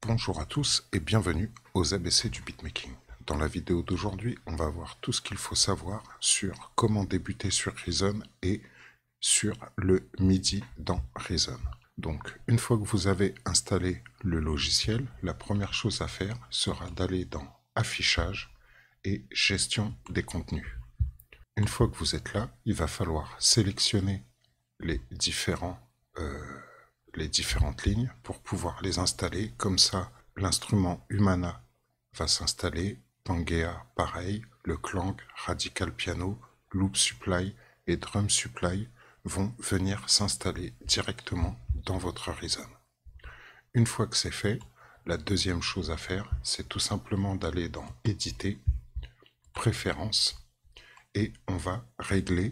Bonjour à tous et bienvenue aux ABC du beatmaking. Dans la vidéo d'aujourd'hui, on va voir tout ce qu'il faut savoir sur comment débuter sur Reason et sur le MIDI dans Reason. Donc, une fois que vous avez installé le logiciel, la première chose à faire sera d'aller dans Affichage et Gestion des contenus. Une fois que vous êtes là, il va falloir sélectionner les différentes lignes pour pouvoir les installer. Comme ça, l'instrument Humana va s'installer, Pangea pareil, le Klang, Radical Piano, Loop Supply et Drum Supply vont venir s'installer directement dans votre Reason. Une fois que c'est fait, la deuxième chose à faire, c'est tout simplement d'aller dans Éditer, Préférences, et on va régler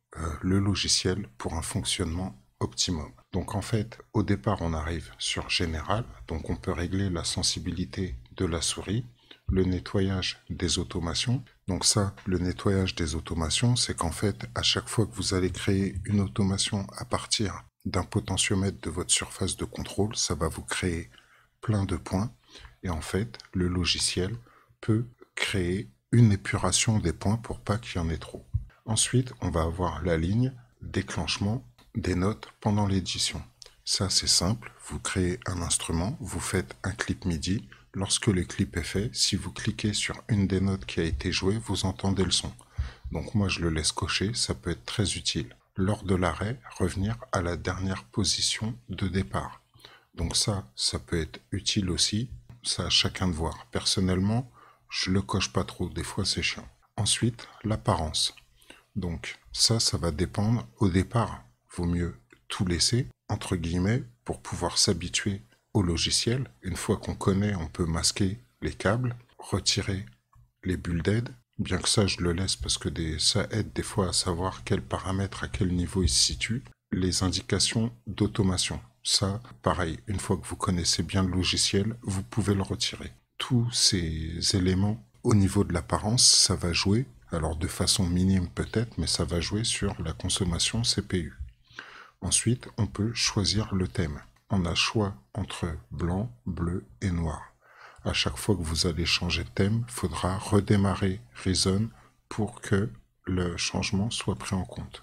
le logiciel pour un fonctionnement optimum. Donc en fait, au départ, on arrive sur Général, donc on peut régler la sensibilité de la souris, le nettoyage des automations. Donc ça, le nettoyage des automations, c'est qu'en fait, à chaque fois que vous allez créer une automation à partir d'un potentiomètre de votre surface de contrôle, ça va vous créer plein de points. Et en fait, le logiciel peut créer une épuration des points pour pas qu'il y en ait trop. Ensuite, on va avoir la ligne déclenchement des notes pendant l'édition. Ça, c'est simple. Vous créez un instrument, vous faites un clip MIDI. Lorsque le clip est fait, si vous cliquez sur une des notes qui a été jouée, vous entendez le son. Donc moi, je le laisse cocher, ça peut être très utile. Lors de l'arrêt, revenir à la dernière position de départ. Donc ça peut être utile aussi. Ça, à chacun de voir. Personnellement, je le coche pas trop, des fois c'est chiant. Ensuite, l'apparence. Donc ça va dépendre. Au départ, vaut mieux tout laisser, entre guillemets, pour pouvoir s'habituer au logiciel. Une fois qu'on connaît, on peut masquer les câbles, retirer les bulles d'aide. Bien que ça, je le laisse parce que ça aide des fois à savoir quels paramètres, à quel niveau ils se situent. Les indications d'automation. Ça, pareil, une fois que vous connaissez bien le logiciel, vous pouvez le retirer. Tous ces éléments, au niveau de l'apparence, ça va jouer, alors de façon minime peut-être, mais ça va jouer sur la consommation CPU. Ensuite, on peut choisir le thème. On a choix entre blanc, bleu et noir. À chaque fois que vous allez changer de thème, il faudra redémarrer Reason pour que le changement soit pris en compte.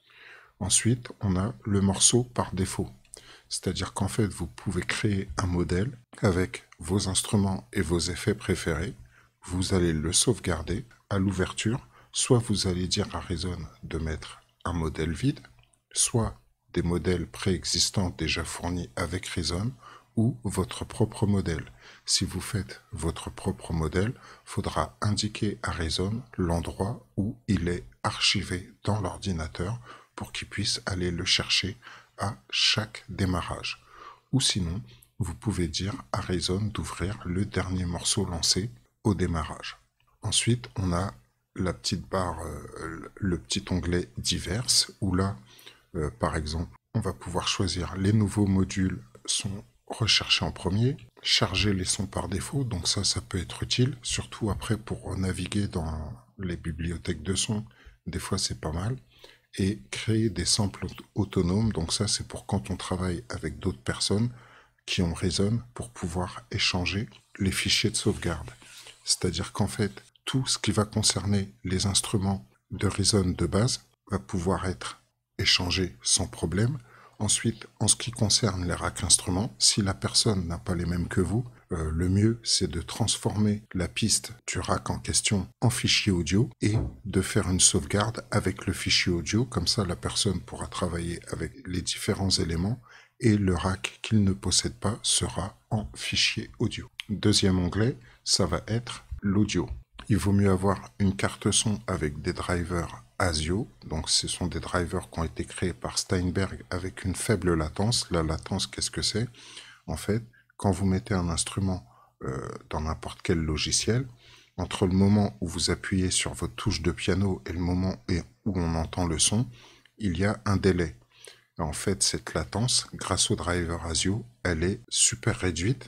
Ensuite, on a le morceau par défaut. C'est-à-dire qu'en fait, vous pouvez créer un modèle avec vos instruments et vos effets préférés. Vous allez le sauvegarder à l'ouverture. Soit vous allez dire à Reason de mettre un modèle vide, soit des modèles préexistants déjà fournis avec Reason, ou votre propre modèle. Si vous faites votre propre modèle, il faudra indiquer à Reason l'endroit où il est archivé dans l'ordinateur pour qu'il puisse aller le chercher à chaque démarrage. Ou sinon, vous pouvez dire à Reason d'ouvrir le dernier morceau lancé au démarrage. Ensuite, on a la petite barre, le petit onglet Divers, où là, par exemple, on va pouvoir choisir les nouveaux modules sont recherchés en premier, charger les sons par défaut, donc ça peut être utile, surtout après pour naviguer dans les bibliothèques de sons, des fois c'est pas mal. Et créer des samples autonomes, donc ça c'est pour quand on travaille avec d'autres personnes qui ont Reason pour pouvoir échanger les fichiers de sauvegarde. C'est-à-dire qu'en fait, tout ce qui va concerner les instruments de Reason de base va pouvoir être échangé sans problème. Ensuite, en ce qui concerne les racks instruments, si la personne n'a pas les mêmes que vous, le mieux c'est de transformer la piste du rack en question en fichier audio et de faire une sauvegarde avec le fichier audio, comme ça la personne pourra travailler avec les différents éléments et le rack qu'il ne possède pas sera en fichier audio. Deuxième onglet, ça va être l'audio. Il vaut mieux avoir une carte son avec des drivers ASIO, donc ce sont des drivers qui ont été créés par Steinberg avec une faible latence. La latence, qu'est-ce que c'est? En fait, quand vous mettez un instrument dans n'importe quel logiciel, entre le moment où vous appuyez sur votre touche de piano et le moment où on entend le son, il y a un délai. Et en fait, cette latence, grâce au driver ASIO, elle est super réduite,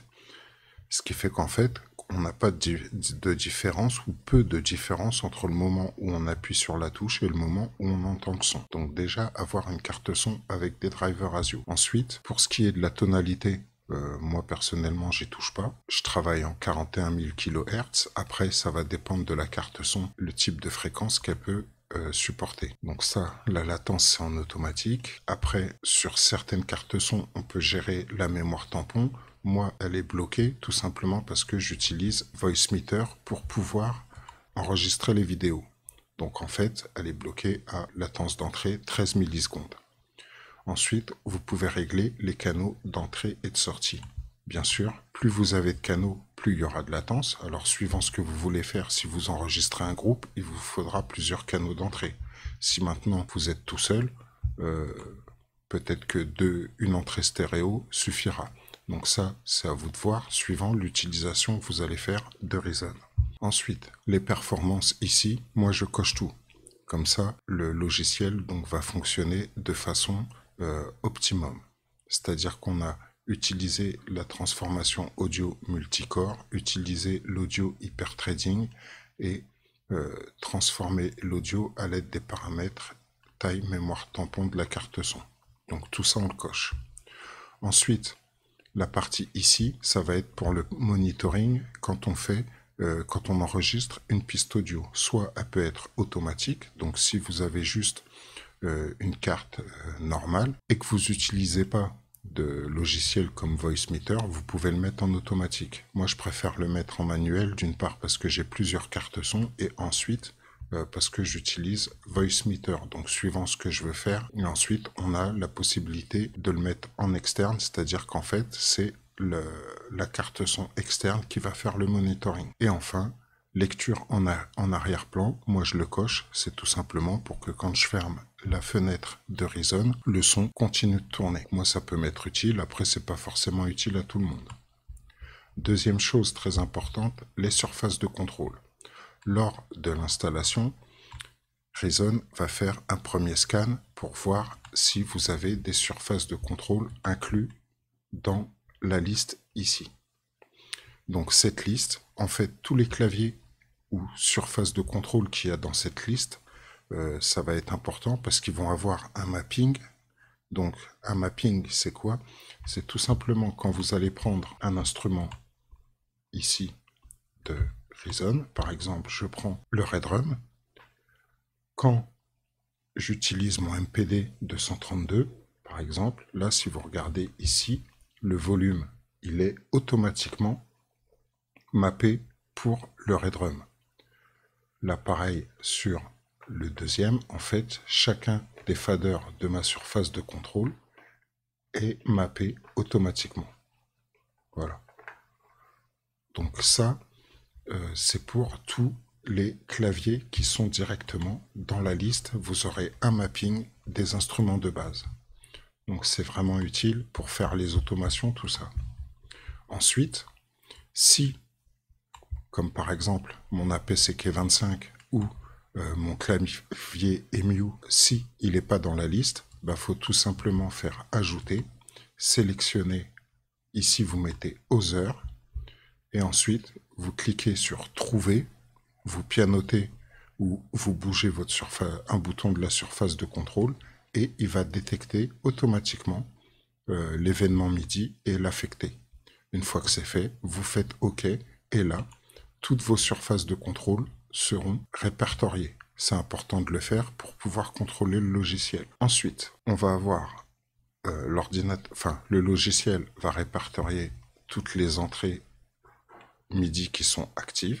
ce qui fait qu'en fait, on n'a pas de différence ou peu de différence entre le moment où on appuie sur la touche et le moment où on entend le son. Donc déjà, avoir une carte son avec des drivers ASIO. Ensuite, pour ce qui est de la tonalité, Moi, personnellement, j'y touche pas. Je travaille en 41 000 kHz. Après, ça va dépendre de la carte son, le type de fréquence qu'elle peut supporter. Donc ça, la latence, c'est en automatique. Après, sur certaines cartes son, on peut gérer la mémoire tampon. Moi, elle est bloquée tout simplement parce que j'utilise Voicemeeter pour pouvoir enregistrer les vidéos. Donc en fait, elle est bloquée à latence d'entrée 13 millisecondes. Ensuite, vous pouvez régler les canaux d'entrée et de sortie. Bien sûr, plus vous avez de canaux, plus il y aura de latence. Alors, suivant ce que vous voulez faire, si vous enregistrez un groupe, il vous faudra plusieurs canaux d'entrée. Si maintenant vous êtes tout seul, peut-être que une entrée stéréo suffira. Donc ça, c'est à vous de voir, suivant l'utilisation que vous allez faire de Reason. Ensuite, les performances ici, moi je coche tout. Comme ça, le logiciel donc va fonctionner de façon optimum. C'est-à-dire qu'on a utilisé la transformation audio multicore, utilisé l'audio hyperthreading et transformer l'audio à l'aide des paramètres taille, mémoire, tampon de la carte son. Donc tout ça on le coche. Ensuite, la partie ici, ça va être pour le monitoring quand on enregistre une piste audio. Soit elle peut être automatique, donc si vous avez juste une carte normale et que vous n'utilisez pas de logiciel comme Voicemeeter, vous pouvez le mettre en automatique. Moi, je préfère le mettre en manuel, d'une part parce que j'ai plusieurs cartes son et ensuite parce que j'utilise Voicemeeter, donc suivant ce que je veux faire. Et ensuite, on a la possibilité de le mettre en externe, c'est-à-dire qu'en fait, c'est la carte son externe qui va faire le monitoring. Et enfin, lecture en arrière-plan, moi je le coche, c'est tout simplement pour que quand je ferme la fenêtre de Reason, le son continue de tourner. Moi ça peut m'être utile, après c'est pas forcément utile à tout le monde. Deuxième chose très importante, les surfaces de contrôle. Lors de l'installation, Reason va faire un premier scan pour voir si vous avez des surfaces de contrôle inclus dans la liste ici. Donc cette liste, en fait, tous les claviers ou surfaces de contrôle qu'il y a dans cette liste, ça va être important parce qu'ils vont avoir un mapping. Donc un mapping, c'est quoi? C'est tout simplement quand vous allez prendre un instrument ici de Reason, par exemple, je prends le Redrum. Quand j'utilise mon MPD 232, par exemple, là, si vous regardez ici, le volume, il est automatiquement mappé pour le Redrum. Là, pareil, sur le deuxième, en fait, chacun des faders de ma surface de contrôle est mappé automatiquement. Voilà. Donc ça, c'est pour tous les claviers qui sont directement dans la liste. Vous aurez un mapping des instruments de base. Donc c'est vraiment utile pour faire les automations, tout ça. Ensuite, si, comme par exemple mon APCK25 ou mon clavier EMU, si il n'est pas dans la liste, bah, faut tout simplement faire ajouter, sélectionner, ici vous mettez Other, et ensuite vous cliquez sur trouver, vous pianotez ou vous bougez un bouton de la surface de contrôle et il va détecter automatiquement l'événement MIDI et l'affecter. Une fois que c'est fait, vous faites OK et là, toutes vos surfaces de contrôle seront répertoriées. C'est important de le faire pour pouvoir contrôler le logiciel. Ensuite, on va avoir le logiciel va répertorier toutes les entrées MIDI qui sont actives.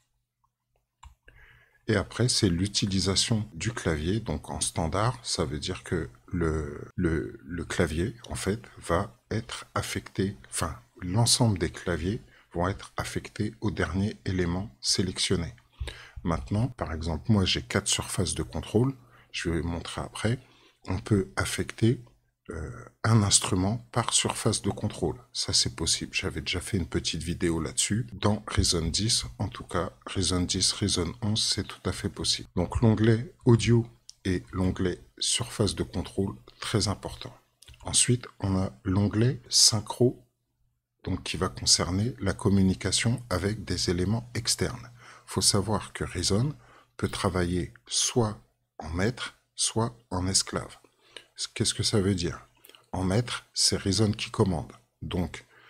Et après, c'est l'utilisation du clavier. Donc en standard, ça veut dire que le clavier, en fait, va être affecté, enfin, l'ensemble des claviers vont être affectés au dernier élément sélectionné. Maintenant, par exemple, moi j'ai 4 surfaces de contrôle, je vais montrer après, on peut affecter un instrument par surface de contrôle. Ça c'est possible, j'avais déjà fait une petite vidéo là-dessus. Dans Reason 10, en tout cas, Reason 10, Reason 11, c'est tout à fait possible. Donc l'onglet audio et l'onglet surface de contrôle, très important. Ensuite, on a l'onglet synchro, donc qui va concerner la communication avec des éléments externes. Il faut savoir que Reason peut travailler soit en maître, soit en esclave. Qu'est-ce que ça veut dire? En maître, c'est Reason qui commande. Donc,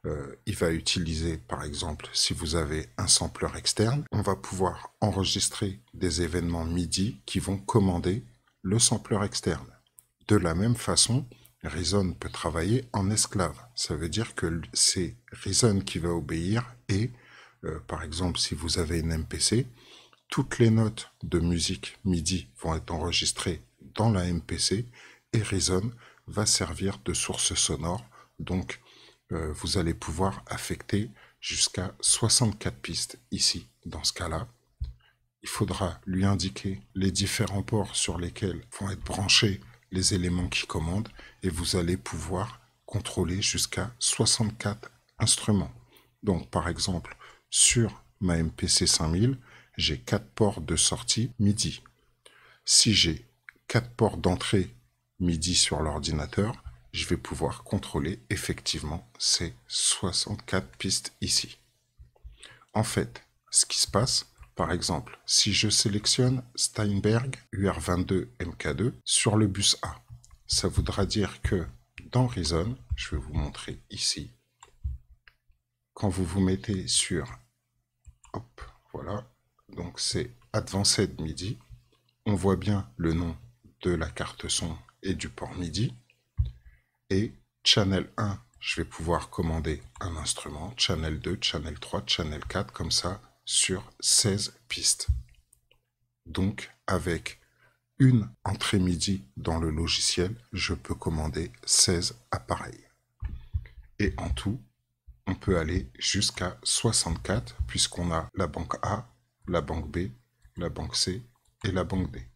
il va utiliser, par exemple, si vous avez un sampler externe, on va pouvoir enregistrer des événements MIDI qui vont commander le sampler externe. De la même façon, Reason peut travailler en esclave. Ça veut dire que c'est Reason qui va obéir et, par exemple, si vous avez une MPC, toutes les notes de musique MIDI vont être enregistrées dans la MPC et Reason va servir de source sonore. Donc, vous allez pouvoir affecter jusqu'à 64 pistes ici. Dans ce cas-là, il faudra lui indiquer les différents ports sur lesquels vont être branchés les éléments qui commandent et vous allez pouvoir contrôler jusqu'à 64 instruments. Donc, par exemple, sur ma MPC 5000, j'ai 4 ports de sortie MIDI. Si j'ai 4 ports d'entrée MIDI sur l'ordinateur, je vais pouvoir contrôler effectivement ces 64 pistes ici. En fait, ce qui se passe, par exemple, si je sélectionne Steinberg UR22 MK2 sur le bus A, ça voudra dire que dans Reason, je vais vous montrer ici, quand vous vous mettez sur, hop, voilà, donc c'est Advanced MIDI, on voit bien le nom de la carte son et du port MIDI, et Channel 1, je vais pouvoir commander un instrument, Channel 2, Channel 3, Channel 4, comme ça, sur 16 pistes. Donc, avec une entrée MIDI dans le logiciel, je peux commander 16 appareils. Et en tout, on peut aller jusqu'à 64, puisqu'on a la banque A, la banque B, la banque C et la banque D.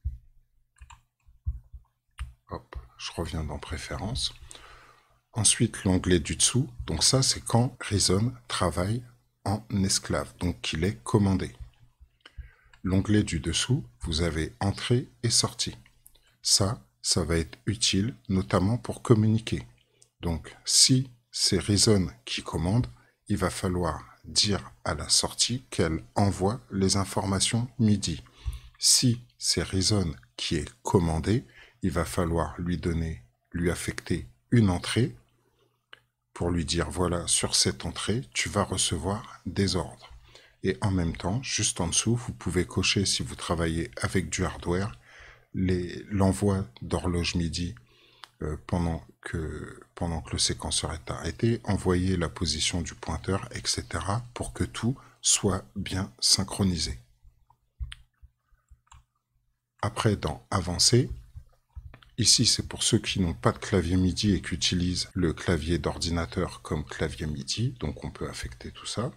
Hop, je reviens dans Préférences. Ensuite, l'onglet du dessous, donc ça c'est quand Reason travaille en esclave, donc qu'il est commandé. L'onglet du dessous, vous avez entrée et sortie. Ça va être utile notamment pour communiquer. Donc si c'est Reason qui commande, il va falloir dire à la sortie qu'elle envoie les informations MIDI. Si c'est Reason qui est commandé, il va falloir lui affecter une entrée pour lui dire voilà, sur cette entrée, tu vas recevoir des ordres. Et en même temps, juste en dessous, vous pouvez cocher, si vous travaillez avec du hardware, l'envoi d'horloge MIDI pendant que le séquenceur est arrêté, envoyer la position du pointeur, etc. pour que tout soit bien synchronisé. Après, dans Avancer, ici, c'est pour ceux qui n'ont pas de clavier MIDI et qui utilisent le clavier d'ordinateur comme clavier MIDI, donc on peut affecter tout ça.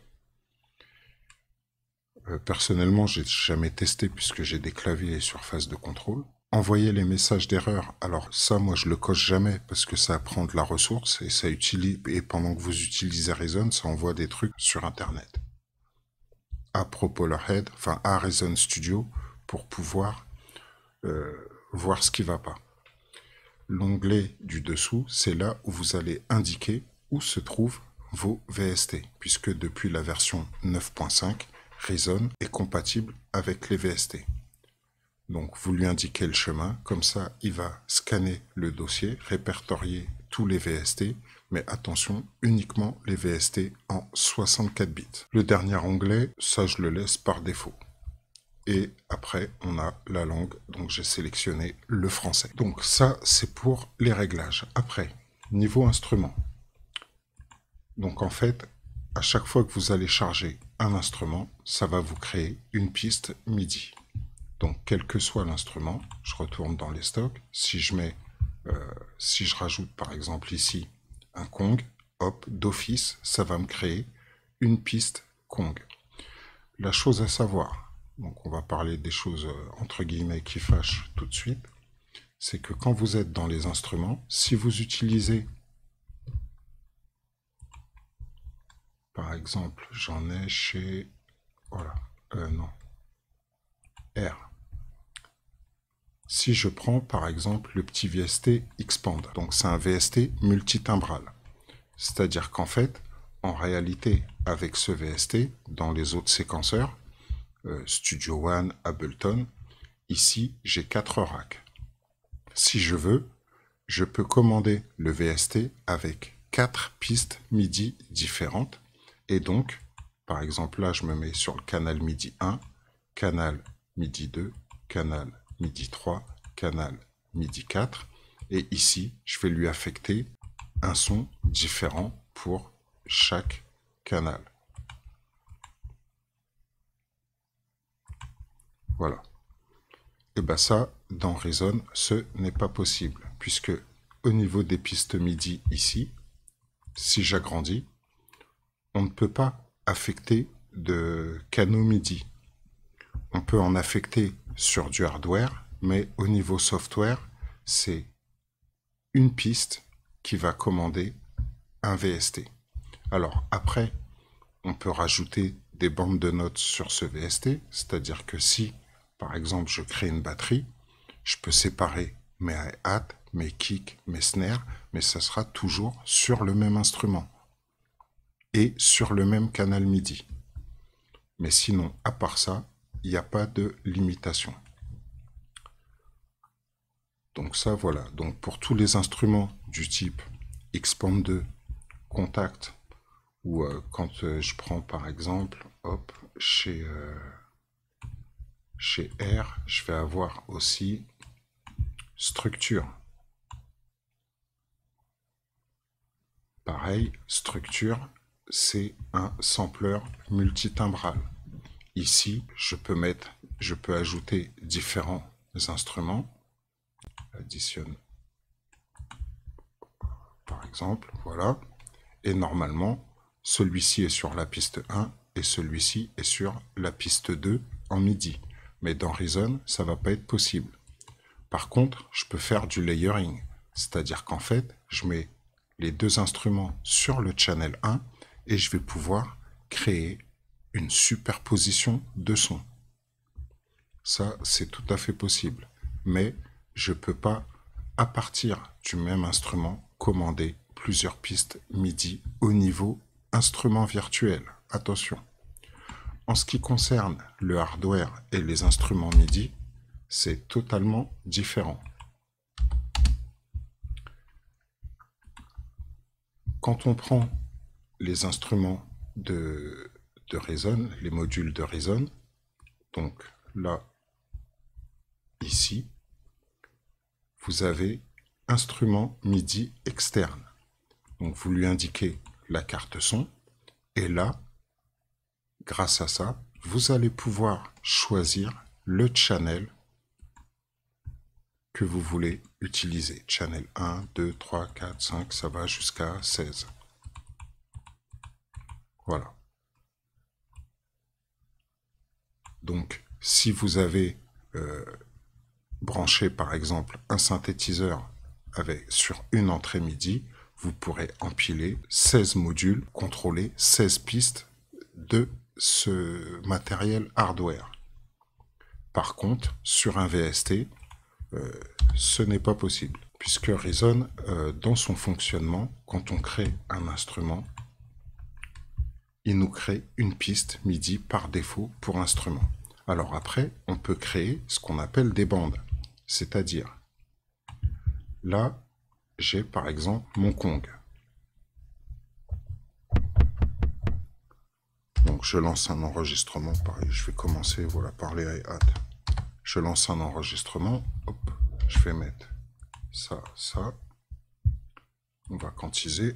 Personnellement, j'ai jamais testé puisque j'ai des claviers et surfaces de contrôle. Envoyer les messages d'erreur, alors ça, moi, je le coche jamais parce que ça prend de la ressource et ça utilise, et pendant que vous utilisez Reason, ça envoie des trucs sur Internet. À Propeller Head, enfin à Reason Studio, pour pouvoir voir ce qui va pas. L'onglet du dessous, c'est là où vous allez indiquer où se trouvent vos VST, puisque depuis la version 9.5, Reason est compatible avec les VST. Donc vous lui indiquez le chemin, comme ça il va scanner le dossier, répertorier tous les VST, mais attention, uniquement les VST en 64 bits. Le dernier onglet, ça je le laisse par défaut. Et après, on a la langue, donc j'ai sélectionné le français. Donc ça, c'est pour les réglages. Après, niveau instrument. Donc en fait, à chaque fois que vous allez charger un instrument, ça va vous créer une piste MIDI. Donc quel que soit l'instrument, je retourne dans les stocks. Si je rajoute par exemple ici un Kong, hop, d'office, ça va me créer une piste Kong. La chose à savoir, donc on va parler des choses entre guillemets qui fâchent tout de suite, c'est que quand vous êtes dans les instruments, si vous utilisez, par exemple, j'en ai chez, voilà, non, R. Si je prends par exemple le petit VST Expand, donc c'est un VST multitimbral, c'est-à-dire qu'en fait, en réalité, avec ce VST, dans les autres séquenceurs, Studio One, Ableton, ici j'ai 4 racks. Si je veux, je peux commander le VST avec 4 pistes MIDI différentes. Et donc, par exemple, là, je me mets sur le canal MIDI 1, canal MIDI 2, canal MIDI 3, canal MIDI 4. Et ici, je vais lui affecter un son différent pour chaque canal. Voilà. Et bien ça, dans Reason, ce n'est pas possible, puisque au niveau des pistes MIDI ici, si j'agrandis, on ne peut pas affecter de canaux MIDI. On peut en affecter sur du hardware, mais au niveau software, c'est une piste qui va commander un VST. Alors après, on peut rajouter des bandes de notes sur ce VST, c'est-à-dire que si, par exemple, je crée une batterie, je peux séparer mes hi-hats, mes kicks, mes snares, mais ça sera toujours sur le même instrument et sur le même canal MIDI. Mais sinon, à part ça, il n'y a pas de limitation. Donc ça, voilà. Donc pour tous les instruments du type Xpand 2, Contact, ou quand je prends par exemple, hop, chez R, je vais avoir aussi Structure. Pareil, Structure, c'est un sampler multitimbral. Ici, je peux ajouter différents instruments. Additionne, par exemple, voilà. Et normalement, celui-ci est sur la piste 1 et celui-ci est sur la piste 2 en MIDI. Mais dans Reason, ça ne va pas être possible. Par contre, je peux faire du layering, c'est-à-dire qu'en fait, je mets les deux instruments sur le channel 1 et je vais pouvoir créer une superposition de sons. Ça, c'est tout à fait possible. Mais je ne peux pas, à partir du même instrument, commander plusieurs pistes MIDI au niveau instrument virtuel. Attention. En ce qui concerne le hardware et les instruments MIDI, c'est totalement différent. Quand on prend les instruments de Reason, les modules de Reason, donc là, ici, vous avez instrument MIDI externe. Donc vous lui indiquez la carte son et là, grâce à ça, vous allez pouvoir choisir le channel que vous voulez utiliser. Channel 1, 2, 3, 4, 5, ça va jusqu'à 16. Voilà. Donc, si vous avez branché par exemple un synthétiseur sur une entrée MIDI, vous pourrez empiler 16 modules, contrôler 16 pistes de ce matériel hardware. Par contre, sur un VST, ce n'est pas possible, puisque Reason, dans son fonctionnement, quand on crée un instrument, il nous crée une piste MIDI par défaut pour instrument. Alors après, on peut créer ce qu'on appelle des bandes, c'est-à-dire, là, j'ai par exemple mon Kong. Donc je lance un enregistrement, pareil, je vais commencer voilà, par les hi-hats. Je lance un enregistrement, hop, je vais mettre ça, ça. On va quantiser.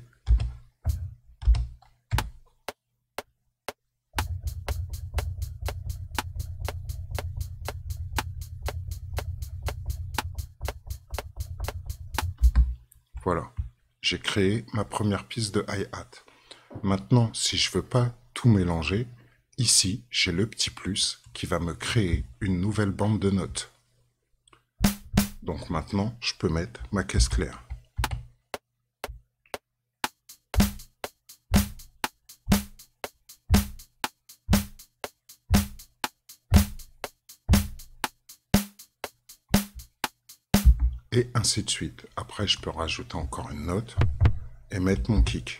Voilà, j'ai créé ma première piste de hi-hat. Maintenant, si je veux pas tout mélanger, ici, j'ai le petit plus qui va me créer une nouvelle bande de notes. Donc maintenant, je peux mettre ma caisse claire. Et ainsi de suite. Après, je peux rajouter encore une note et mettre mon kick.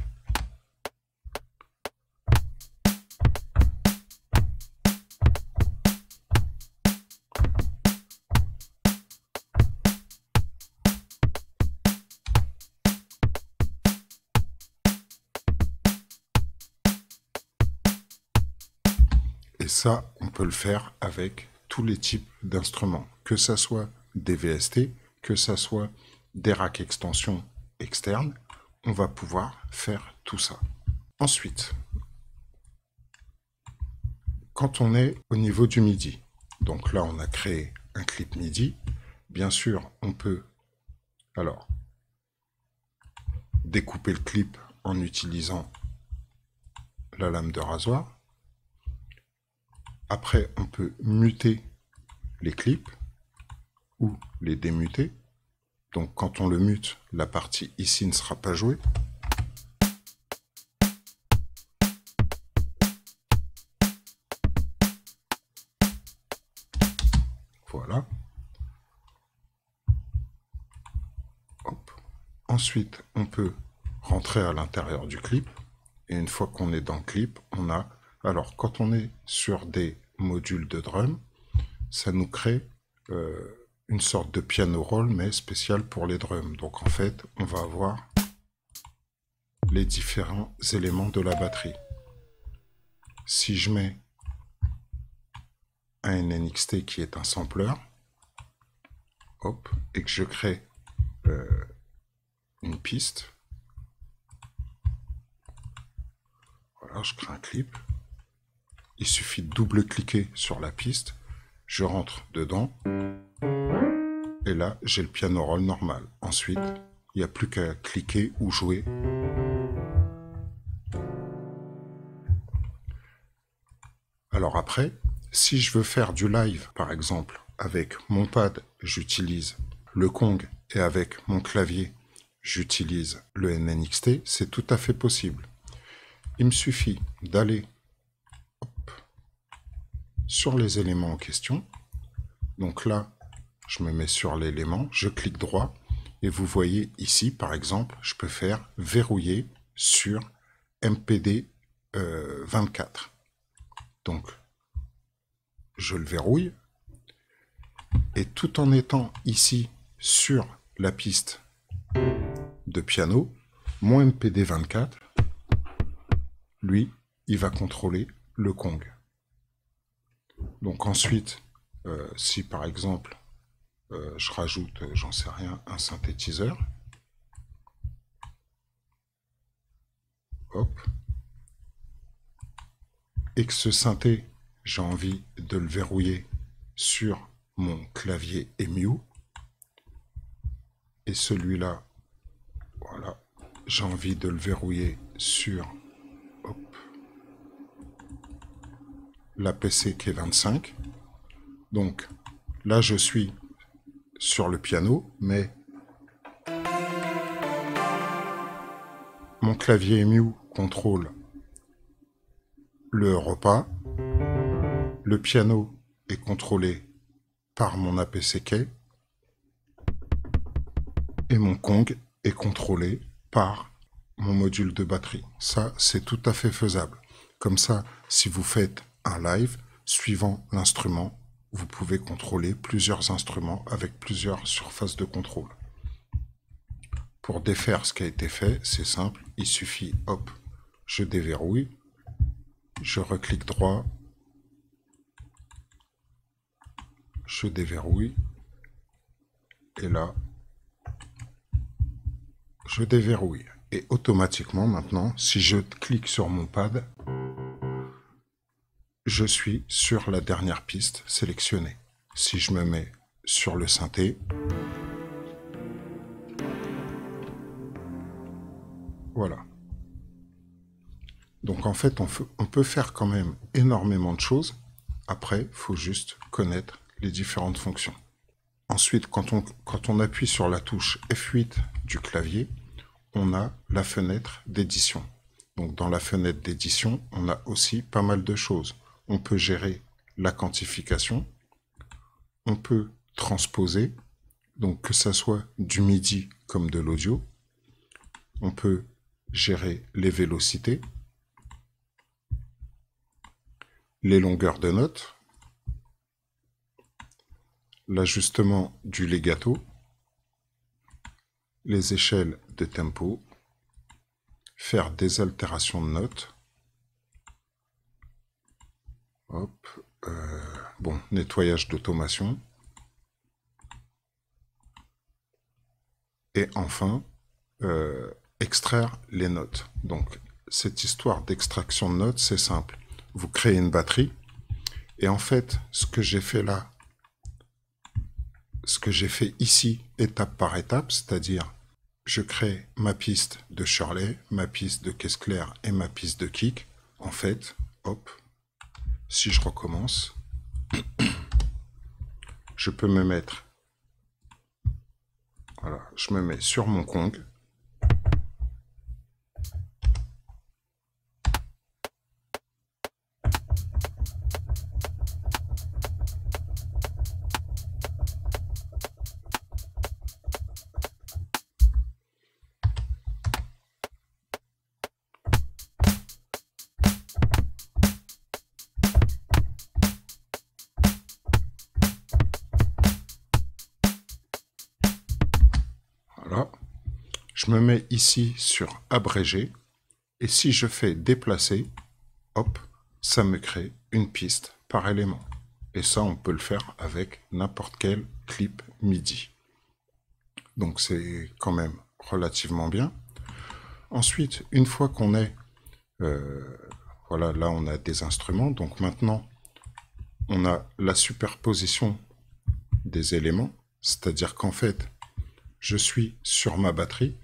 Et ça, on peut le faire avec tous les types d'instruments, que ce soit des VST, que ce soit des racks extensions externes, on va pouvoir faire tout ça. Ensuite, quand on est au niveau du MIDI, donc là on a créé un clip MIDI, bien sûr on peut alors découper le clip en utilisant la lame de rasoir. Après on peut muter les clips ou les démuter. Donc quand on le mute, la partie ici ne sera pas jouée. Voilà. Hop. Ensuite, on peut rentrer à l'intérieur du clip. Et une fois qu'on est dans le clip, on a... Alors, quand on est sur des modules de drum, ça nous crée une sorte de piano roll, mais spécial pour les drums. Donc, en fait, on va avoir les différents éléments de la batterie. Si je mets un NNXT qui est un sampler, hop, et que je crée une piste, voilà, je crée un clip. Il suffit de double-cliquer sur la piste, je rentre dedans, et là, j'ai le piano roll normal. Ensuite, il n'y a plus qu'à cliquer ou jouer. Alors après, si je veux faire du live, par exemple, avec mon pad, j'utilise le Kong, et avec mon clavier, j'utilise le NNXT, c'est tout à fait possible. Il me suffit d'aller sur les éléments en question. Donc là, je me mets sur l'élément, je clique droit, et vous voyez ici, par exemple, je peux faire verrouiller sur MPD 24. Donc, je le verrouille, et tout en étant ici sur la piste de piano, mon MPD 24, lui, il va contrôler le Kong. Donc ensuite, si par exemple, je rajoute, j'en sais rien, un synthétiseur, hop, et que ce synthé, j'ai envie de le verrouiller sur mon clavier EMU, et celui-là, voilà, j'ai envie de le verrouiller sur hop, la PC qui est 25. Donc là, je suis sur le piano, mais mon clavier EMU contrôle le repas. Le piano est contrôlé par mon APC-Key et mon Kong est contrôlé par mon module de batterie. Ça, c'est tout à fait faisable. Comme ça, si vous faites un live, suivant l'instrument, vous pouvez contrôler plusieurs instruments avec plusieurs surfaces de contrôle. Pour défaire ce qui a été fait, c'est simple, il suffit, hop, je déverrouille, je reclique droit, je déverrouille, et là, je déverrouille. Et automatiquement, maintenant, si je clique sur mon pad, je suis sur la dernière piste sélectionnée. Si je me mets sur le synthé, voilà. Donc en fait, on peut faire quand même énormément de choses. Après, il faut juste connaître les différentes fonctions. Ensuite, quand on appuie sur la touche F8 du clavier, on a la fenêtre d'édition. Donc dans la fenêtre d'édition, on a aussi pas mal de choses. On peut gérer la quantification, on peut transposer, donc que ça soit du MIDI comme de l'audio, on peut gérer les vélocités, les longueurs de notes, l'ajustement du legato, les échelles de tempo, faire des altérations de notes, Hop. Bon, nettoyage d'automation. Et enfin, extraire les notes. Donc, cette histoire d'extraction de notes, c'est simple. Vous créez une batterie. Et en fait, ce que j'ai fait là, ce que j'ai fait ici, étape par étape, c'est-à-dire, je crée ma piste de Shirley, ma piste de caisse claire et ma piste de kick. En fait, hop, si je recommence, je peux me mettre, voilà, je me mets sur mon Kong. Voilà. Je me mets ici sur abrégé. Et si je fais déplacer, hop, ça me crée une piste par élément. Et ça, on peut le faire avec n'importe quel clip MIDI. Donc c'est quand même relativement bien. Ensuite, une fois qu'on est... voilà, là on a des instruments. Donc maintenant, on a la superposition des éléments. C'est-à-dire qu'en fait, je suis sur ma batterie.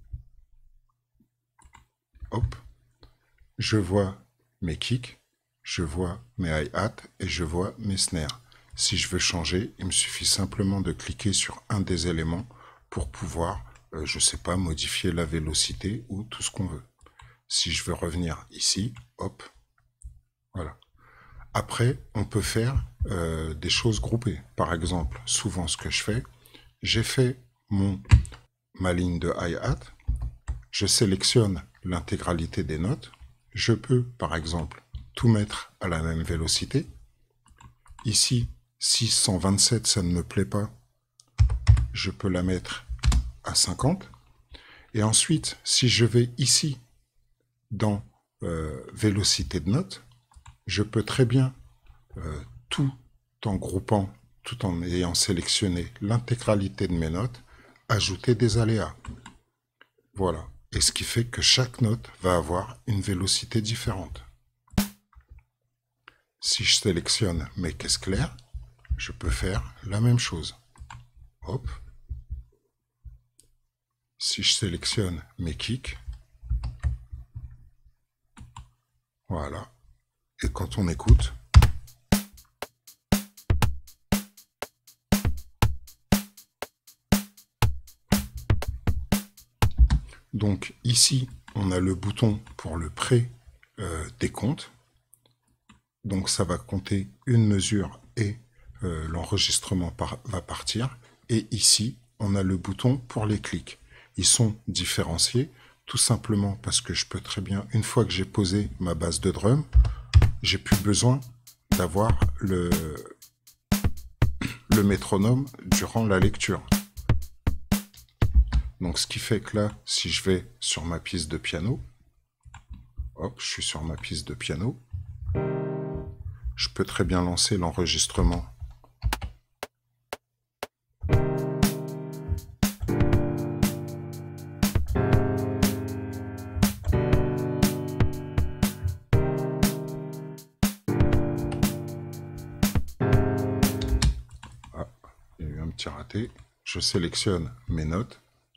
Hop. Je vois mes kicks, je vois mes hi-hats et je vois mes snares. Si je veux changer, il me suffit simplement de cliquer sur un des éléments pour pouvoir, je sais pas, modifier la vélocité ou tout ce qu'on veut. Si je veux revenir ici, hop, voilà. Après, on peut faire des choses groupées. Par exemple, souvent ce que je fais, j'ai fait ma ligne de hi-hat, je sélectionne l'intégralité des notes. Je peux, par exemple, tout mettre à la même vélocité. Ici, 627, ça ne me plaît pas. Je peux la mettre à 50. Et ensuite, si je vais ici, dans vélocité de notes, je peux très bien, tout en groupant, tout en ayant sélectionné l'intégralité de mes notes, ajouter des aléas. Voilà. Et ce qui fait que chaque note va avoir une vélocité différente. Si je sélectionne mes caisses claires, je peux faire la même chose. Hop. Si je sélectionne mes kicks, voilà. Et quand on écoute, donc ici, on a le bouton pour le pré-décompte. Donc ça va compter une mesure et l'enregistrement va partir. Et ici, on a le bouton pour les clics. Ils sont différenciés tout simplement parce que je peux très bien, une fois que j'ai posé ma base de drum, j'ai plus besoin d'avoir le métronome durant la lecture. Donc ce qui fait que là, si je vais sur ma piste de piano, hop, je suis sur ma piste de piano, je peux très bien lancer l'enregistrement. Ah, il y a eu un petit raté. Je sélectionne mes notes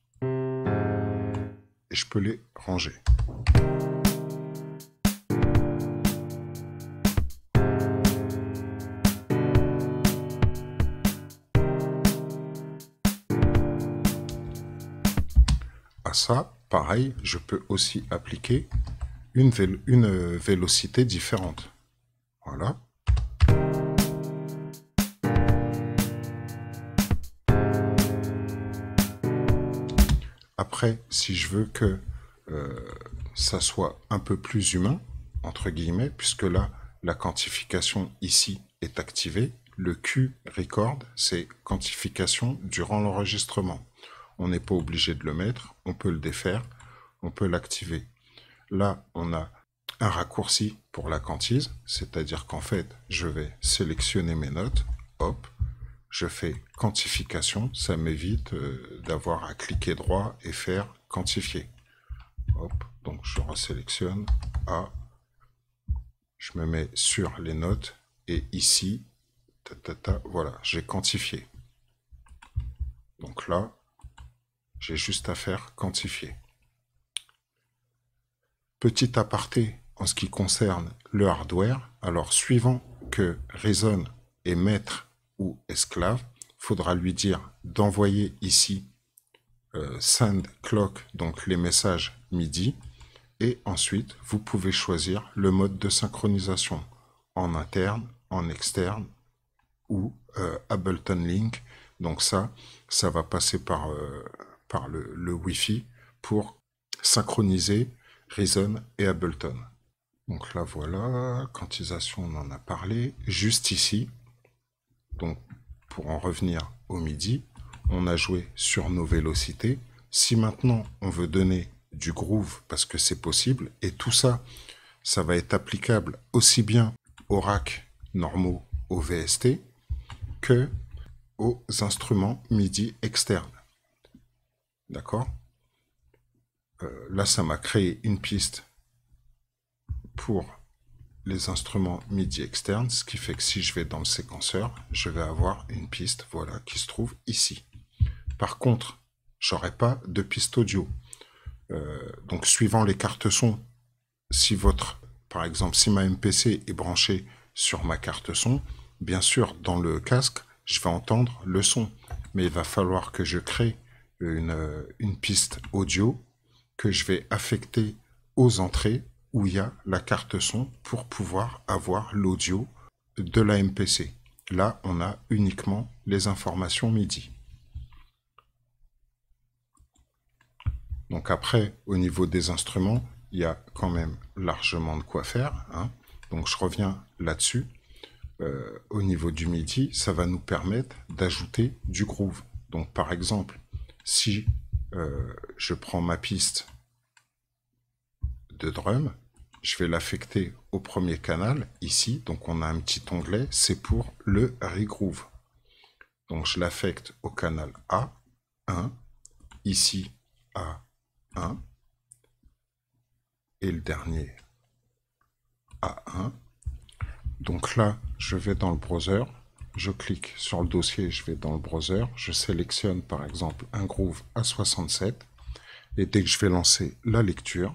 et je peux les ranger. À ça, pareil, je peux aussi appliquer une vélocité différente. Voilà. Après, si je veux que ça soit un peu plus humain, entre guillemets, puisque là, la quantification ici est activée, le Q record, c'est quantification durant l'enregistrement. On n'est pas obligé de le mettre, on peut le défaire, on peut l'activer. Là, on a un raccourci pour la quantise, c'est-à-dire qu'en fait, je vais sélectionner mes notes, hop, je fais quantification, ça m'évite d'avoir à cliquer droit et faire quantifier. Hop, donc je resélectionne A, je me mets sur les notes et ici, voilà, j'ai quantifié. Donc là, j'ai juste à faire quantifier. Petit aparté en ce qui concerne le hardware, alors suivant que Reason est maître ou esclave, il faudra lui dire d'envoyer ici send clock, donc les messages MIDI, et ensuite vous pouvez choisir le mode de synchronisation en interne, en externe ou Ableton Link. Donc ça va passer par le Wi-Fi pour synchroniser Reason et Ableton. Donc là voilà, quantisation on en a parlé. Juste ici, donc pour en revenir au MIDI, on a joué sur nos vélocités. Si maintenant on veut donner du groove, parce que c'est possible, et tout ça, ça va être applicable aussi bien aux racks normaux, aux VST, que aux instruments MIDI externes. D'accord? Là, ça m'a créé une piste pour les instruments MIDI externes, ce qui fait que si je vais dans le séquenceur, je vais avoir une piste, voilà, qui se trouve ici. Par contre, j'aurai pas de piste audio. Donc, suivant les cartes son, si par exemple, si ma MPC est branchée sur ma carte son, bien sûr, dans le casque, je vais entendre le son, mais il va falloir que je crée une piste audio que je vais affecter aux entrées où il y a la carte son pour pouvoir avoir l'audio de la MPC. Là, on a uniquement les informations MIDI. Donc après, au niveau des instruments, il y a quand même largement de quoi faire, hein. Donc je reviens là-dessus. Au niveau du MIDI, ça va nous permettre d'ajouter du groove. Donc par exemple, si je prends ma piste de drum, je vais l'affecter au premier canal, ici. Donc on a un petit onglet, c'est pour le regroove. Donc je l'affecte au canal A1, ici A1, et le dernier A1. Donc là, je vais dans le browser, je clique sur le dossier, je vais dans le browser, je sélectionne par exemple un groove A67, et dès que je vais lancer la lecture,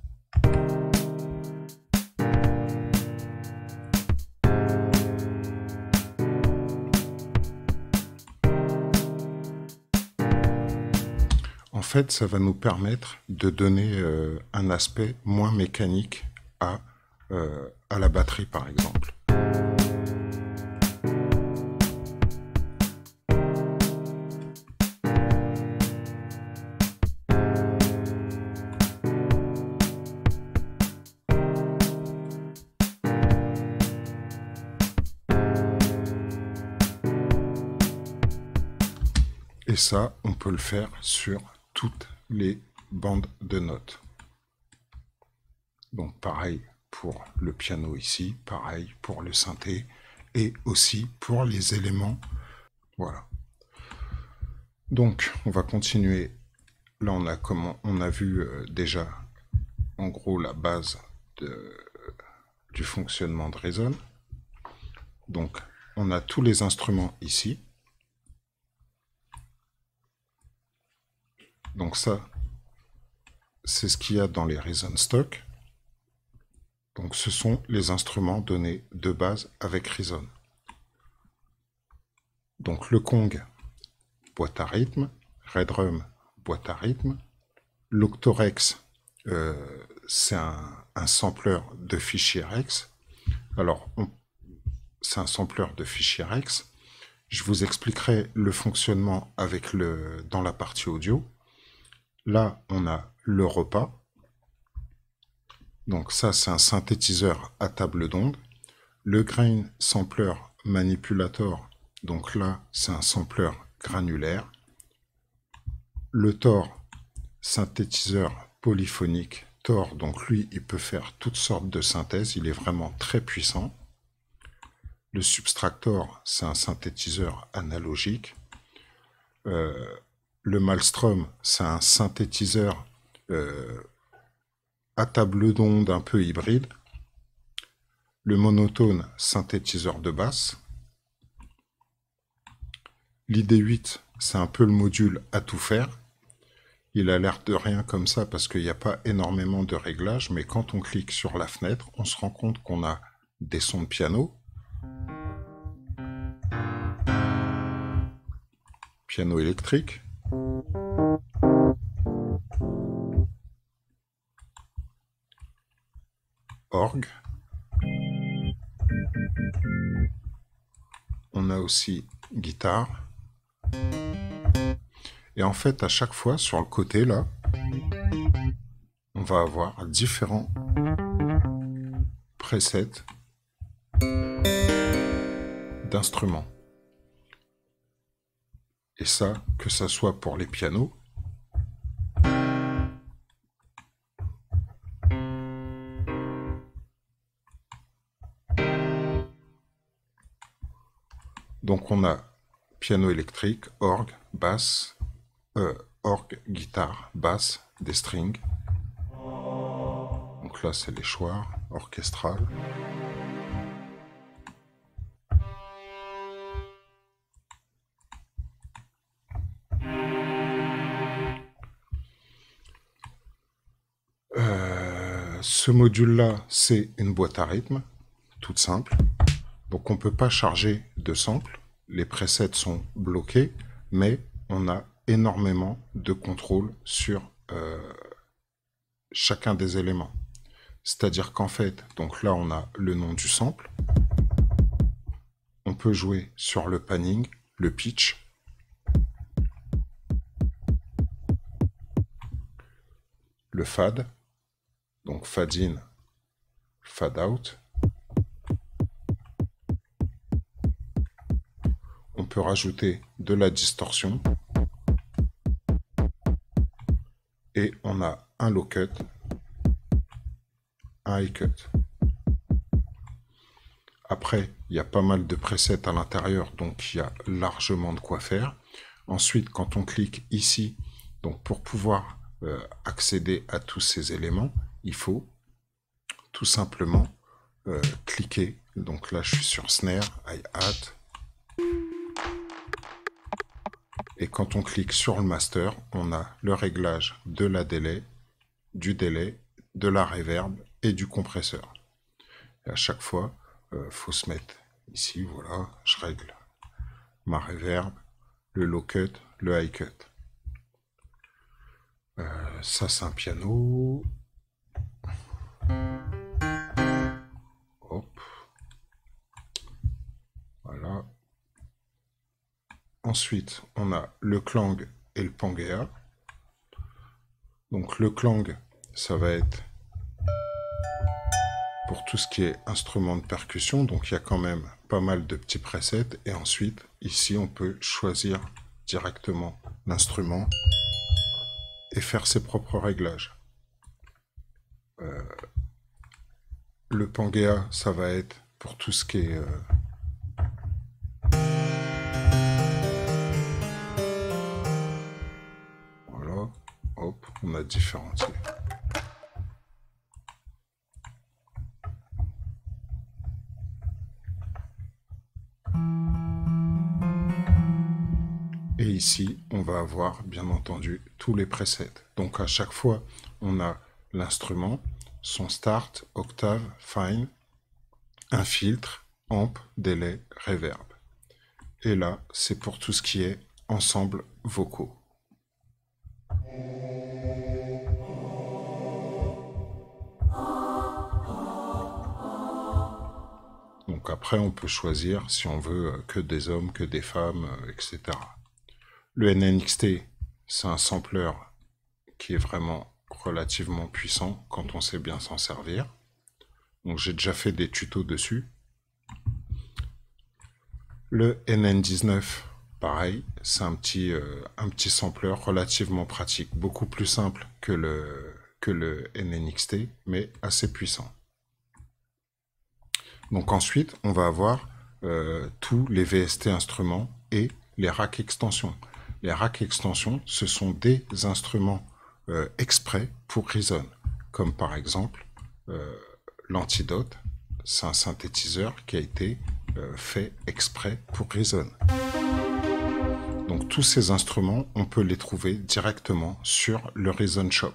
en fait, ça va nous permettre de donner un aspect moins mécanique à la batterie, par exemple. Et ça, on peut le faire sur toutes les bandes de notes. Donc pareil pour le piano ici, pareil pour le synthé, et aussi pour les éléments. Voilà. Donc on va continuer. Là on a vu déjà en gros la base du fonctionnement de Reason. Donc on a tous les instruments ici. Donc ça, c'est ce qu'il y a dans les Reason Stock. Donc ce sont les instruments donnés de base avec Reason. Donc le Kong, boîte à rythme, Redrum, boîte à rythme, l'Octorex, c'est un sampler de fichiers Rex. Alors, c'est un sampler de fichiers Rex. Je vous expliquerai le fonctionnement dans la partie audio. Là, on a le repas. Donc ça, c'est un synthétiseur à table d'onde. Le Grain Sampler Manipulator, donc là, c'est un sampler granulaire. Le Tor, synthétiseur polyphonique Subtractor, donc lui, il peut faire toutes sortes de synthèses, il est vraiment très puissant. Le Subtractor, c'est un synthétiseur analogique. Le Maelstrom, c'est un synthétiseur à table d'onde un peu hybride. Le Monotone, synthétiseur de basse. L'ID8, c'est un peu le module à tout faire. Il a l'air de rien comme ça parce qu'il n'y a pas énormément de réglages, mais quand on clique sur la fenêtre, on se rend compte qu'on a des sons de piano. Piano électrique. Orgue. On a aussi guitare. Et en fait, à chaque fois, sur le côté, là, on va avoir différents presets d'instruments. Et ça, que ça soit pour les pianos, donc on a piano électrique, orgue, basse, orgue, guitare, basse, des strings. Donc là, c'est les choix orchestrales. Ce module-là, c'est une boîte à rythme, toute simple. Donc on ne peut pas charger de samples. Les presets sont bloqués, mais on a énormément de contrôle sur chacun des éléments. C'est-à-dire qu'en fait, donc là on a le nom du sample. On peut jouer sur le panning, le pitch, le fade, donc fade in, fade out. On peut rajouter de la distorsion. Et on a un low cut, un high cut. Après, il y a pas mal de presets à l'intérieur, donc il y a largement de quoi faire. Ensuite, quand on clique ici, donc pour pouvoir accéder à tous ces éléments, il faut tout simplement cliquer. Donc là, je suis sur Snare, Hi-Hat. Et quand on clique sur le master, on a le réglage de la délai, du délai, de la reverb et du compresseur. Et à chaque fois, faut se mettre ici, voilà, je règle ma reverb, le low cut, le high cut. Ça, c'est un piano. Hop. Voilà. Ensuite, on a le clang et le pangea. Donc le clang, ça va être pour tout ce qui est instrument de percussion. Donc il y a quand même pas mal de petits presets. Et ensuite, ici, on peut choisir directement l'instrument et faire ses propres réglages. Le pangea, ça va être pour tout ce qui est voilà, hop, on a différencié. Et ici, on va avoir bien entendu tous les presets. Donc à chaque fois, on a l'instrument, son start, octave, fine, un filtre, amp, delay, reverb. Et là, c'est pour tout ce qui est ensemble vocaux. Donc après, on peut choisir si on veut que des hommes, que des femmes, etc. Le NNXT, c'est un sampler qui est vraiment relativement puissant quand on sait bien s'en servir. Donc j'ai déjà fait des tutos dessus. Le NN19, pareil, c'est un petit sampler relativement pratique, beaucoup plus simple que le que le NNXT, mais assez puissant. Donc ensuite, on va avoir tous les VST instruments et les racks extensions. Les racks extensions, ce sont des instruments exprès pour Reason, comme par exemple l'Antidote, c'est un synthétiseur qui a été fait exprès pour Reason. Donc tous ces instruments, on peut les trouver directement sur le Reason Shop.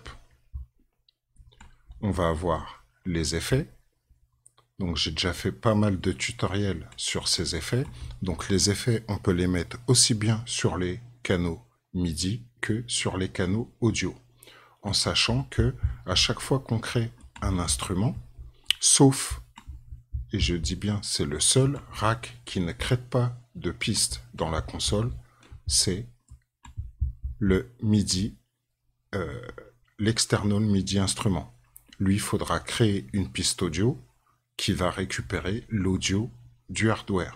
On va avoir les effets. Donc j'ai déjà fait pas mal de tutoriels sur ces effets. Donc les effets, on peut les mettre aussi bien sur les canaux MIDI que sur les canaux audio. En sachant que à chaque fois qu'on crée un instrument, sauf, et je dis bien c'est le seul rack qui ne crée pas de piste dans la console, c'est le MIDI, l'external MIDI instrument. Lui, il faudra créer une piste audio qui va récupérer l'audio du hardware.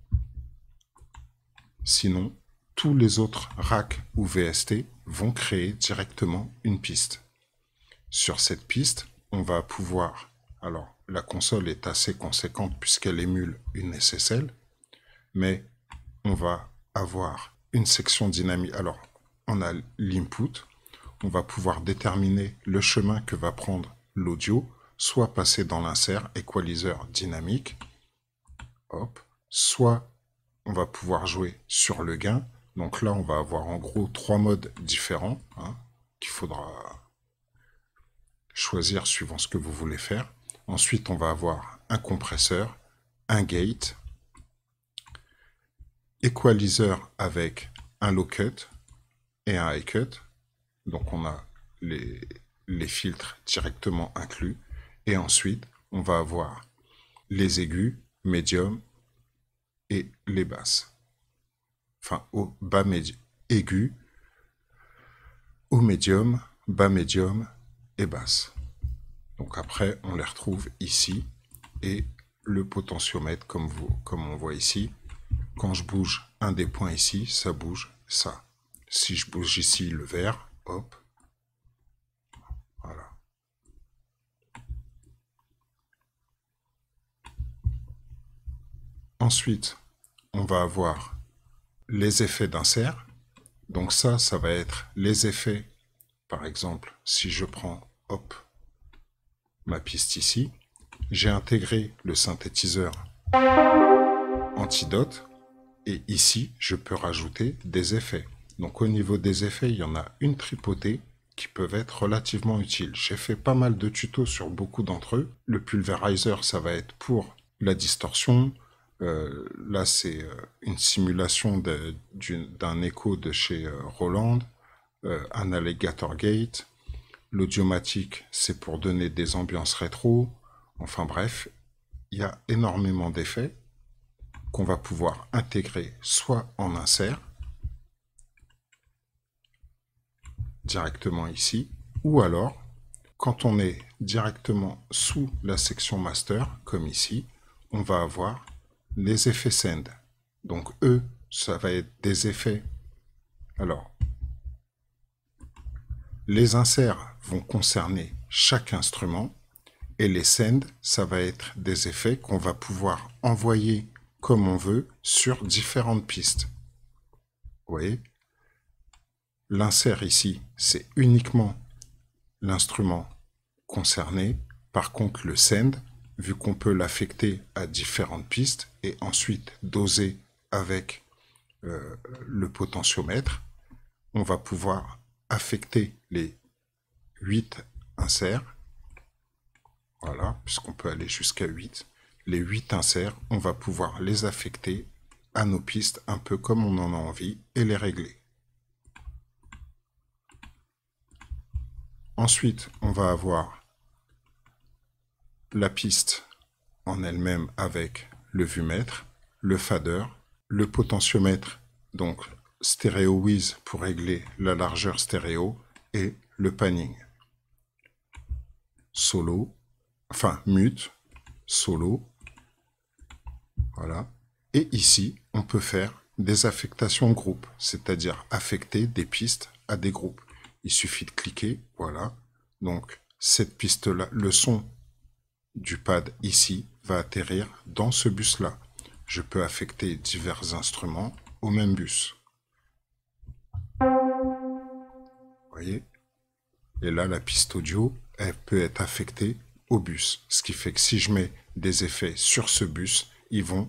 Sinon, tous les autres racks ou VST vont créer directement une piste. Sur cette piste, on va pouvoir... Alors, la console est assez conséquente puisqu'elle émule une SSL, mais on va avoir une section dynamique. Alors, on a l'input, on va pouvoir déterminer le chemin que va prendre l'audio, soit passer dans l'insert équaliseur dynamique, hop, soit on va pouvoir jouer sur le gain. Donc là, on va avoir en gros 3 modes différents qu'il faudra choisir suivant ce que vous voulez faire. Ensuite, on va avoir un compresseur, un gate, équaliseur avec un low cut et un high cut. Donc on a les filtres directement inclus. Et ensuite, on va avoir les aigus, médium et les basses. Enfin, au bas médium, aigu, au médium, bas médium et basse. Donc après, on les retrouve ici. Et le potentiomètre, comme on voit ici, quand je bouge un des points ici, ça bouge ça. Si je bouge ici le vert, hop, voilà. Ensuite, on va avoir les effets d'insert. Donc ça va être les effets. Par exemple, si je prends, hop, ma piste ici, j'ai intégré le synthétiseur Antidote. Et ici, je peux rajouter des effets. Donc au niveau des effets, il y en a une tripotée qui peuvent être relativement utiles. J'ai fait pas mal de tutos sur beaucoup d'entre eux. Le pulverizer, ça va être pour la distorsion. Là, c'est une simulation d'un écho de chez Roland. Un alligator gate. L'audiomatique, c'est pour donner des ambiances rétro. Enfin bref, il y a énormément d'effets qu'on va pouvoir intégrer soit en insert, directement ici, ou alors, quand on est directement sous la section master, comme ici, on va avoir les effets send. Donc eux, ça va être des effets. Alors, les inserts vont concerner chaque instrument, et les send, ça va être des effets qu'on va pouvoir envoyer comme on veut sur différentes pistes. Vous voyez? L'insert ici, c'est uniquement l'instrument concerné. Par contre, le send, vu qu'on peut l'affecter à différentes pistes et ensuite doser avec le potentiomètre, on va pouvoir affecter les 8 inserts. Voilà, puisqu'on peut aller jusqu'à 8. Les 8 inserts, on va pouvoir les affecter à nos pistes un peu comme on en a envie et les régler. Ensuite, on va avoir la piste en elle-même avec le vumètre, le fader, le potentiomètre, donc stéréo with pour régler la largeur stéréo et le panning. Solo, enfin mute, solo, voilà. Et ici, on peut faire des affectations groupes, c'est-à-dire affecter des pistes à des groupes. Il suffit de cliquer, voilà. Donc, cette piste-là, le son du pad ici va atterrir dans ce bus-là. Je peux affecter divers instruments au même bus. Vous voyez? Et là, la piste audio, elle peut être affectée au bus. Ce qui fait que si je mets des effets sur ce bus, ils vont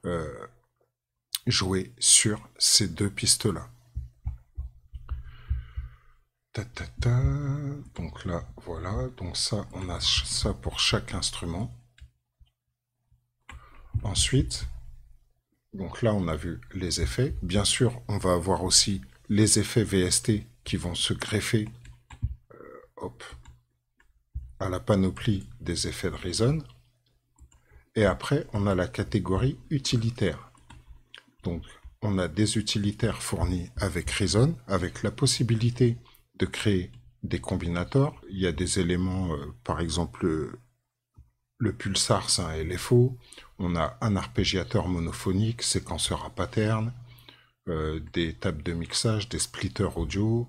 jouer sur ces deux pistes-là. Donc là, voilà. Donc ça, on a ça pour chaque instrument. Ensuite, donc là, on a vu les effets. Bien sûr, on va avoir aussi les effets VST qui vont se greffer hop, à la panoplie des effets de Reason. Et après, on a la catégorie utilitaire. Donc, on a des utilitaires fournis avec Reason, avec la possibilité de créer des combinators. Il y a des éléments, par exemple, le pulsar, c'est un LFO. On a un arpégiateur monophonique, séquenceur à pattern, des tables de mixage, des splitters audio,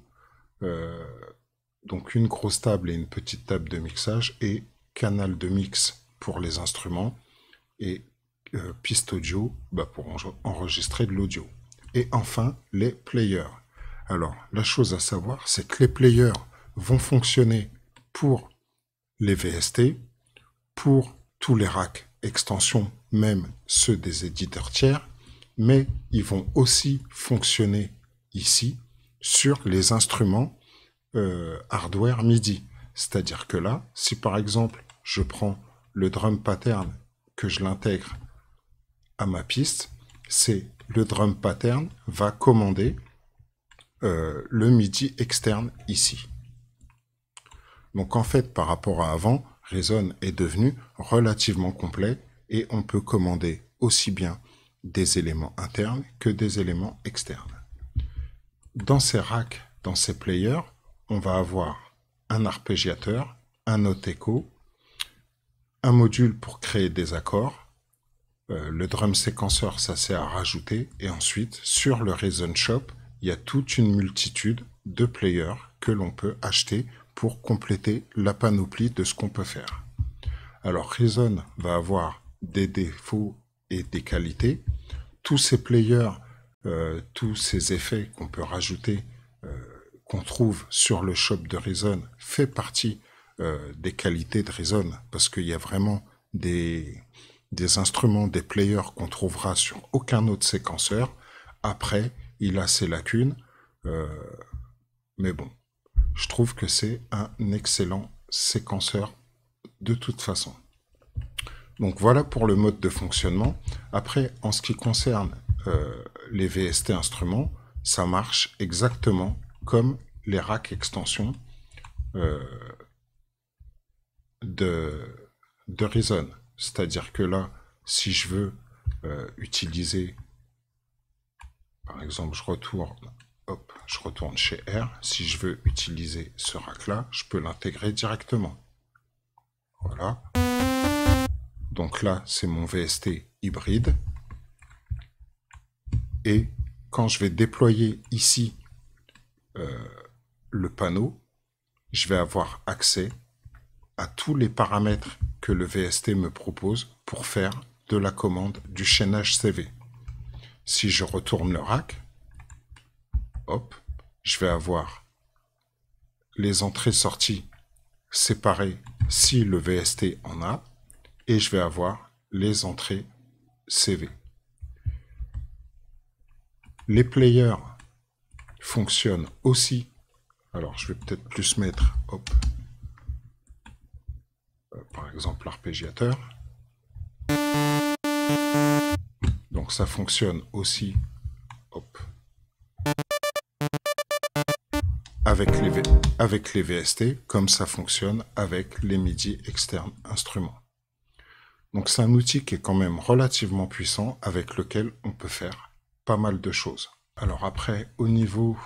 donc une grosse table et une petite table de mixage, et canal de mix pour les instruments, et piste audio pour enregistrer de l'audio. Et enfin, les players. Alors, la chose à savoir, c'est que les players vont fonctionner pour les VST, pour tous les racks extensions, même ceux des éditeurs tiers, mais ils vont aussi fonctionner ici sur les instruments hardware MIDI. C'est-à-dire que là, si par exemple, je prends le drum pattern, que je l'intègre à ma piste, c'est le drum pattern va commander le MIDI externe ici. Donc en fait, par rapport à avant, Reason est devenu relativement complet et on peut commander aussi bien des éléments internes que des éléments externes. Dans ces racks, dans ces players, on va avoir un arpégiateur, un note echo, un module pour créer des accords, le drum séquenceur, ça c'est à rajouter, et ensuite, sur le Reason Shop, il y a toute une multitude de players que l'on peut acheter pour compléter la panoplie de ce qu'on peut faire. Alors, Reason va avoir des défauts et des qualités. Tous ces players, tous ces effets qu'on peut rajouter, qu'on trouve sur le shop de Reason, fait partie des qualités de Reason, parce qu'il y a vraiment des instruments, des players qu'on trouvera sur aucun autre séquenceur. Après, il a ses lacunes, mais bon, je trouve que c'est un excellent séquenceur de toute façon. Donc voilà pour le mode de fonctionnement. Après, en ce qui concerne les VST instruments, ça marche exactement comme les racks extensions de Reason. C'est-à-dire que là, si je veux utiliser, par exemple, je retourne chez R. Si je veux utiliser ce rack-là, je peux l'intégrer directement. Voilà. Donc là, c'est mon VST hybride. Et quand je vais déployer ici le panneau, je vais avoir accès à tous les paramètres que le VST me propose pour faire de la commande du chaînage CV. Si je retourne le rack, hop, je vais avoir les entrées-sorties séparées si le VST en a, et je vais avoir les entrées CV. Les players fonctionnent aussi. Alors, je vais peut-être plus mettre, hop, par exemple, l'arpégiateur. Donc, ça fonctionne aussi, hop, avec les VST, comme ça fonctionne avec les MIDI externes instruments. Donc, c'est un outil qui est quand même relativement puissant, avec lequel on peut faire pas mal de choses. Alors après, au niveau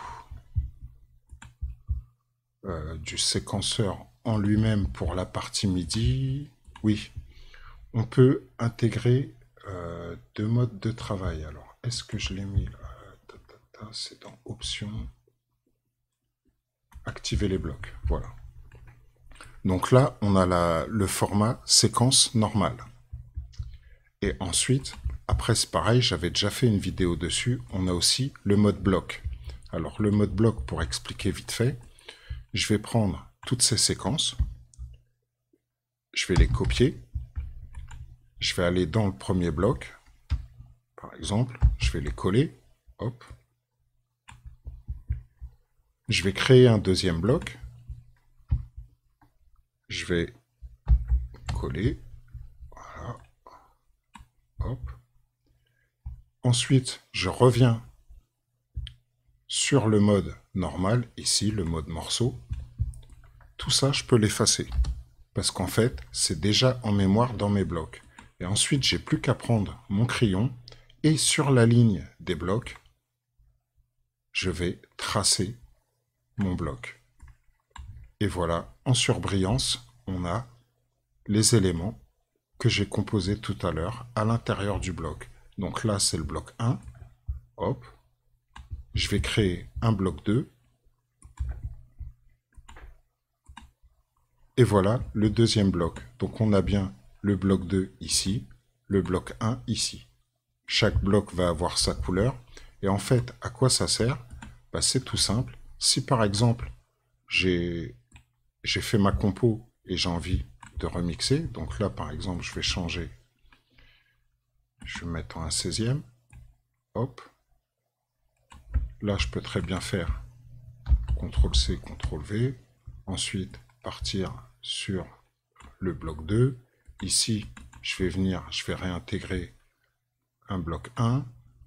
du séquenceur en lui-même pour la partie MIDI, oui, on peut intégrer deux modes de travail. Alors, est-ce que je l'ai mis là? C'est dans Options, activer les blocs, voilà. Donc là, on a le format séquence normale. Et ensuite, après c'est pareil, j'avais déjà fait une vidéo dessus, on a aussi le mode bloc. Alors le mode bloc, pour expliquer vite fait, je vais prendre toutes ces séquences, je vais les copier, je vais aller dans le premier bloc, par exemple, je vais les coller, hop. Je vais créer un deuxième bloc, je vais coller, voilà, hop. Ensuite, je reviens sur le mode normal, ici, le mode morceau. Tout ça, je peux l'effacer, parce qu'en fait, c'est déjà en mémoire dans mes blocs. Et ensuite, j'ai plus qu'à prendre mon crayon, et sur la ligne des blocs, je vais tracer mon bloc. Et voilà, en surbrillance, on a les éléments que j'ai composés tout à l'heure à l'intérieur du bloc. Donc là, c'est le bloc 1. Hop. Je vais créer un bloc 2. Et voilà le deuxième bloc. Donc on a bien le bloc 2 ici, le bloc 1 ici. Chaque bloc va avoir sa couleur. Et en fait, à quoi ça sert? Bah, c'est tout simple. Si par exemple, j'ai fait ma compo et j'ai envie de remixer, donc là par exemple, je vais changer. Je vais mettre en un 16e. Hop. Là, je peux très bien faire CTRL-C, CTRL-V. Ensuite, partir sur le bloc 2. Ici, je vais venir, je vais réintégrer un bloc 1.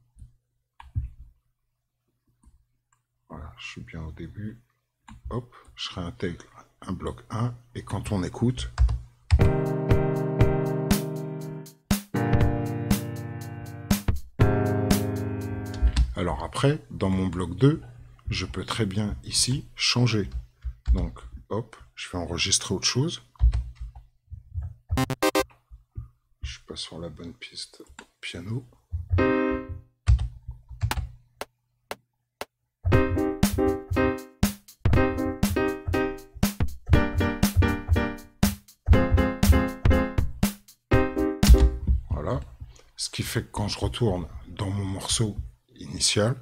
Voilà, je suis bien au début. Hop, je réintègre un bloc 1. Et quand on écoute, alors après, dans mon bloc 2, je peux très bien ici changer. Donc, hop, je vais enregistrer autre chose. Je suis pas sur la bonne piste piano. Voilà. Ce qui fait que quand je retourne dans mon morceau initial,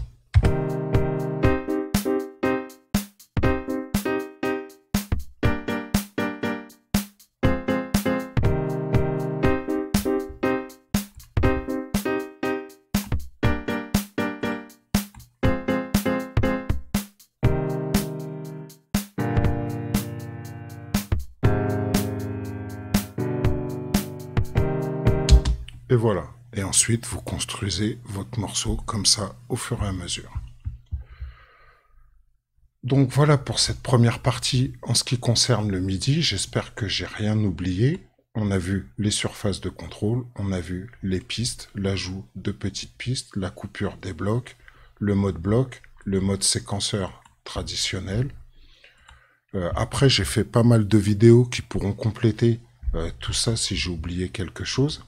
et voilà. Et ensuite, vous construisez votre morceau comme ça au fur et à mesure. Donc voilà pour cette première partie en ce qui concerne le MIDI. J'espère que j'ai rien oublié. On a vu les surfaces de contrôle, on a vu les pistes, l'ajout de petites pistes, la coupure des blocs, le mode bloc, le mode séquenceur traditionnel. Après, j'ai fait pas mal de vidéos qui pourront compléter tout ça si j'ai oublié quelque chose.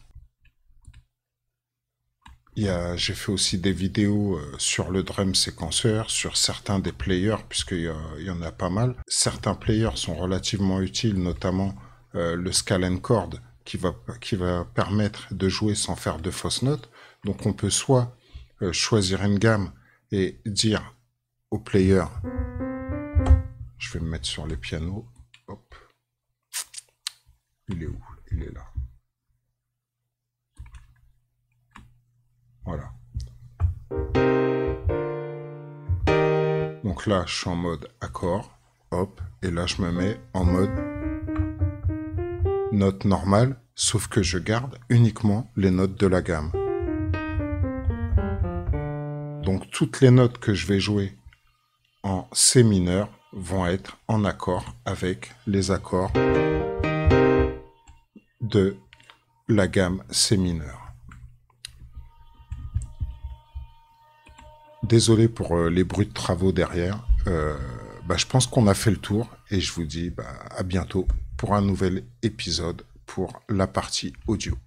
J'ai fait aussi des vidéos sur le drum séquenceur, sur certains des players, puisqu'il y en a pas mal. Certains players sont relativement utiles, notamment le scale chord, qui va permettre de jouer sans faire de fausses notes. Donc on peut soit choisir une gamme et dire au player, je vais me mettre sur les pianos, hop, il est où? Il est là. Voilà. Donc là, je suis en mode accord, hop, et là, je me mets en mode note normale, sauf que je garde uniquement les notes de la gamme. Donc toutes les notes que je vais jouer en C mineur vont être en accord avec les accords de la gamme C mineur. Désolé pour les bruits de travaux derrière. Je pense qu'on a fait le tour et je vous dis à bientôt pour un nouvel épisode pour la partie audio.